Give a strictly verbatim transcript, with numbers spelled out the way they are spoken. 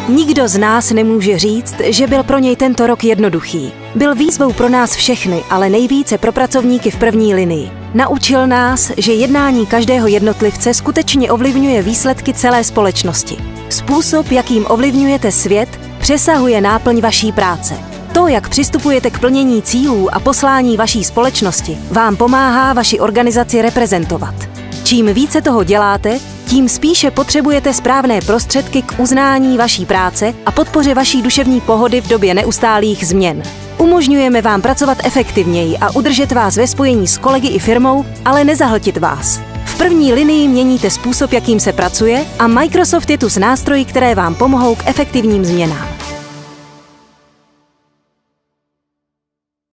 Nikdo z nás nemůže říct, že byl pro něj tento rok jednoduchý. Byl výzvou pro nás všechny, ale nejvíce pro pracovníky v první linii. Naučil nás, že jednání každého jednotlivce skutečně ovlivňuje výsledky celé společnosti. Způsob, jakým ovlivňujete svět, přesahuje náplň vaší práce. To, jak přistupujete k plnění cílů a poslání vaší společnosti, vám pomáhá vaši organizaci reprezentovat. Čím více toho děláte, tím spíše potřebujete správné prostředky k uznání vaší práce a podpoře vaší duševní pohody v době neustálých změn. Umožňujeme vám pracovat efektivněji a udržet vás ve spojení s kolegy i firmou, ale nezahltit vás. V první linii měníte způsob, jakým se pracuje, a Microsoft je tu s nástroji, které vám pomohou k efektivním změnám.